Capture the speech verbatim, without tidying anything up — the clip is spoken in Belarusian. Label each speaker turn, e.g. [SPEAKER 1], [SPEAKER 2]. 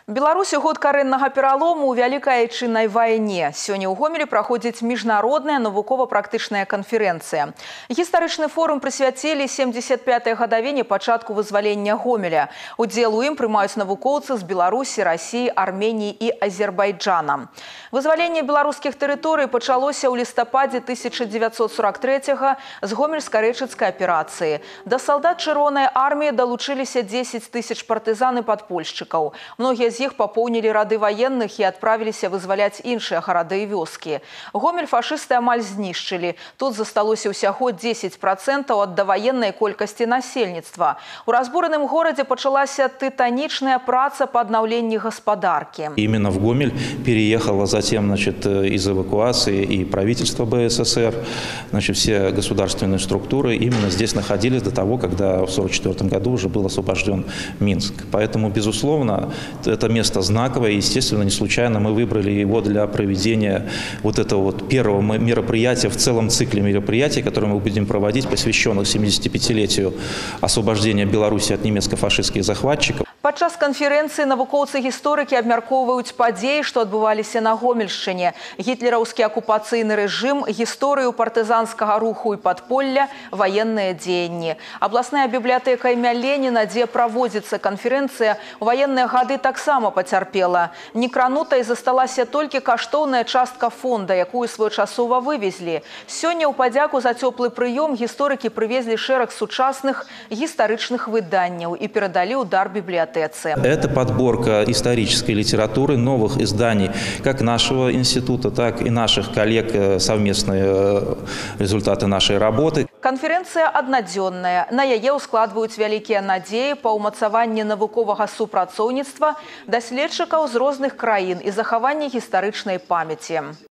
[SPEAKER 1] Беларусі год карэннага пералому ў вялікай айчыннай вайне. Сёння ў Гомелі праходзіць міжнародная навукова-практычная канферэнцыя. Гістарычны форум прысвяцілі семдзесят пятай гадавіне пачатку вызвалення Гомеля. Удзел у ім прымаюць навукоўцы з Беларусі, Расіі, Арменіі і Азербайджана. Вызваленне беларускіх тэрыторый пачалося ў лістападзе тысяча дзевяцьсот сорок трэцяга з гомельска-рэчыцкай аперацыі. Да салдат чырвонай арміі далучыліся дзесяць тысяч партызан і падпольшчыкаў. Многія з іх папоўнілі рады ваенных і адправіліся вызваляць іншыя гарады і вёскі. Гомель фашысты амаль знішчылі. Тут засталося ўсяго дзесяць працэнтаў ад даваеннай колькасці насельніцтва. У разбураным горадзе пачалася тытанічная праца па аднаўленні гаспадаркі.
[SPEAKER 2] Именно в Гомель переехало затем, значит, из эвакуации и правительство БССР, значит, все государственные структуры именно здесь находились до того, когда в сорок четвёртом году уже был освобожден Минск. Поэтому, безусловно, это место знаковое, и, естественно, не случайно мы выбрали его для проведения вот этого вот первого мероприятия в целом цикле мероприятий, которые мы будем проводить, посвященных семидесятипятилетию освобождения Беларуси от немецко-фашистских захватчиков.
[SPEAKER 1] Падчас канферэнцыі навукоўцы-гісторыкі абмяркоўваюць падзеі, што адбываліся на Гомельшчыне. Гітлераўскі акупацыйны рэжым, гісторыю партызанскага руху і падполля, ваенныя дзеянні. Абласная бібліятэка імя Леніна, дзе праводзіцца канферэнцыя, у ваенныя гады таксама пацярпела. Некранутай засталася толькі каштоўная частка фонда, якую своечасова вывезлі. Сёння ў падзяку за цёплы прыём гісторыкі прывезлі шэраг сучасных гістарычных выданняў і перадалі ў дар бібліятэцы.
[SPEAKER 2] Это подборка исторической литературы, новых изданий как нашего института, так и наших коллег, совместные результаты нашей работы.
[SPEAKER 1] Канферэнцыя аднадзённая. На яе ўскладваюць вялікія надзеі па ўмацаванні навуковага супрацоўніцтва, даследчыкаў з розных краін і захаванні гістарычнай памяці.